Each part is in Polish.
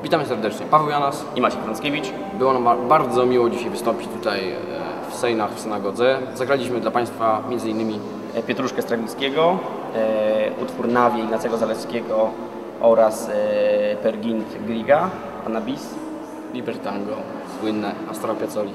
Witamy serdecznie, Paweł Janas i Maciej Frąckiewicz. Było nam bardzo miło dzisiaj wystąpić tutaj w Sejnach w synagodze. Zagraliśmy dla Państwa m.in. Pietruszkę Strawińskiego, utwór Nawie Ignacego Zalewskiego oraz Pergint Griga, Pana Bis. Libertango, słynne Astora Piazzoli.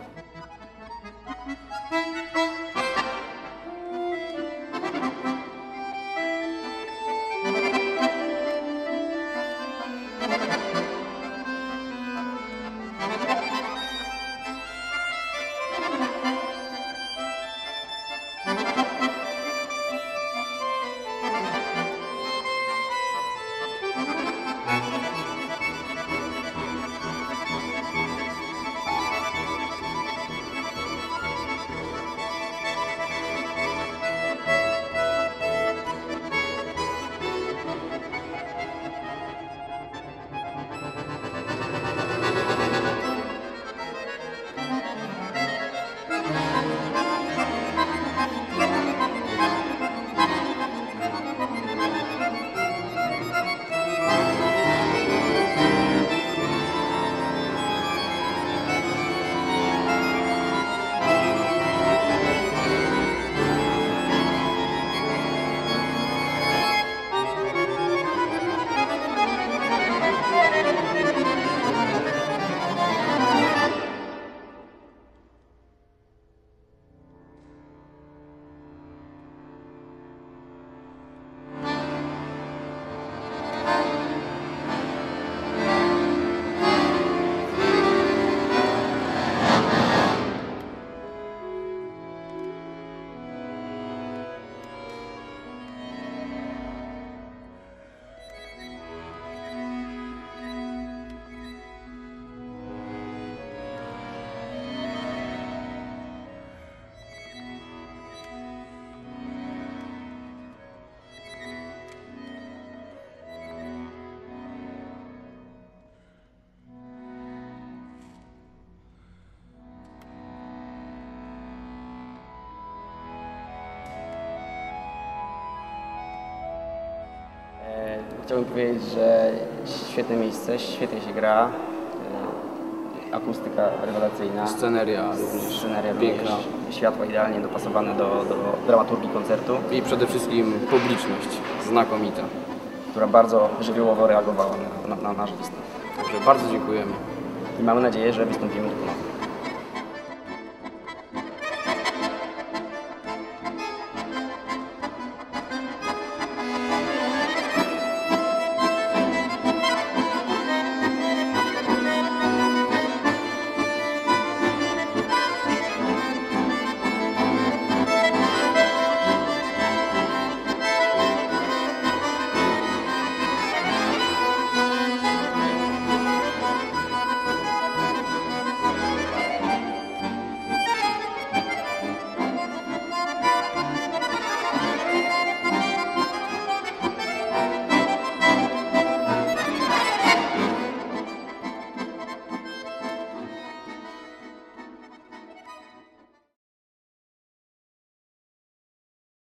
Chciałbym powiedzieć, że świetne miejsce, świetnie się gra, akustyka rewelacyjna, Sceneria również sceneria piękna. Światła idealnie dopasowane do dramaturgii koncertu, I przede wszystkim publiczność znakomita. która bardzo żywiołowo reagowała na nasz występ. Także bardzo dziękujemy. I mamy nadzieję, że wystąpimy tu ponownie.